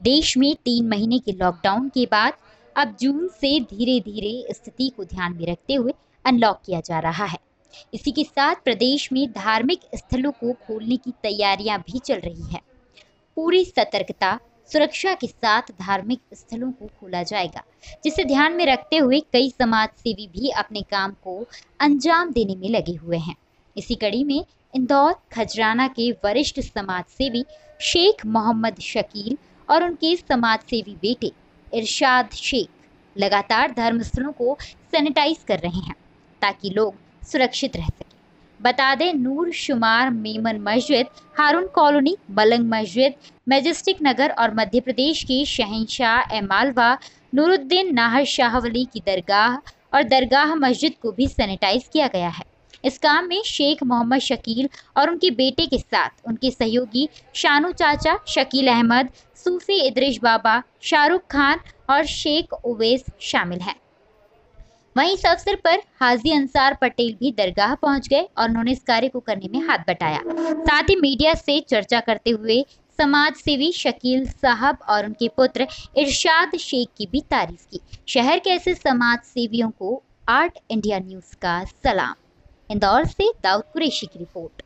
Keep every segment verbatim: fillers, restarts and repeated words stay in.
देश में तीन महीने के लॉकडाउन के बाद अब जून से धीरे धीरे स्थिति को ध्यान में रखते हुए अनलॉक किया जा रहा है। इसी के साथ प्रदेश में धार्मिक स्थलों को खोलने की तैयारियां भी चल रही है। पूरी सतर्कता, सुरक्षा के साथ धार्मिक स्थलों को खोला जाएगा, जिसे ध्यान में रखते हुए कई समाज सेवी भी अपने काम को अंजाम देने में लगे हुए हैं। इसी कड़ी में इंदौर खजराना के वरिष्ठ समाज सेवी शेख मोहम्मद शकील और उनके समाज सेवी बेटे इरशाद शेख लगातार धर्मस्थलों को सैनिटाइज कर रहे हैं ताकि लोग सुरक्षित रह सकें। बता दें, नूर शुमार मेमन मस्जिद, हारून कॉलोनी, मलंग मस्जिद, मैजेस्टिक नगर और मध्य प्रदेश के शहंशाह ए मालवा नूरुद्दीन नाहर शाह वली की दरगाह और दरगाह मस्जिद को भी सैनिटाइज किया गया है। इस काम में शेख मोहम्मद शकील और उनके बेटे के साथ उनके सहयोगी शानू चाचा, शकील अहमद, सूफी इदरिश बाबा, शाहरुख खान और शेख उवैस शामिल हैं। वहीं इस अवसर पर हाजी अंसार पटेल भी दरगाह पहुंच गए और उन्होंने इस कार्य को करने में हाथ बटाया। साथ ही मीडिया से चर्चा करते हुए समाज सेवी शकील साहब और उनके पुत्र इरशाद शेख की भी तारीफ की। शहर के ऐसे समाज सेवियों को आर्ट इंडिया न्यूज का सलाम। इंदौर से दाऊद कुरैशी की रिपोर्ट।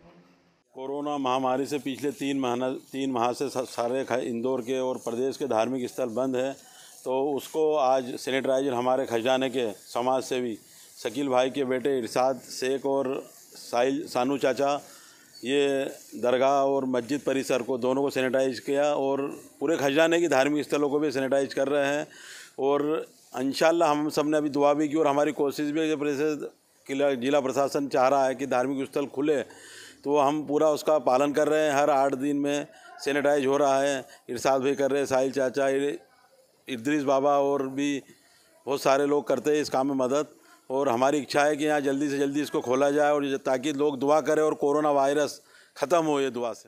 कोरोना महामारी से पिछले तीन महीना तीन माह से सारे इंदौर के और प्रदेश के धार्मिक स्थल बंद है, तो उसको आज सैनिटाइजर हमारे खजाने के समाज सेवी शकील भाई के बेटे इरशाद शेख और साहिल सानू चाचा ये दरगाह और मस्जिद परिसर को दोनों को सैनिटाइज किया और पूरे खजाने की धार्मिक स्थलों को भी सैनिटाइज कर रहे हैं। और इंशाल्लाह हम सब ने अभी दुआ भी की और हमारी कोशिश भी है कि जिला प्रशासन चाह रहा है कि धार्मिक स्थल खुले, तो हम पूरा उसका पालन कर रहे हैं। हर आठ दिन में सैनिटाइज हो रहा है। इरशाद भाई कर रहे हैं, साहिल चाचा, इदरिस बाबा और भी बहुत सारे लोग करते हैं इस काम में मदद। और हमारी इच्छा है कि यहाँ जल्दी से जल्दी इसको खोला जाए और ताकि लोग दुआ करें और कोरोना वायरस ख़त्म हो ये दुआ से।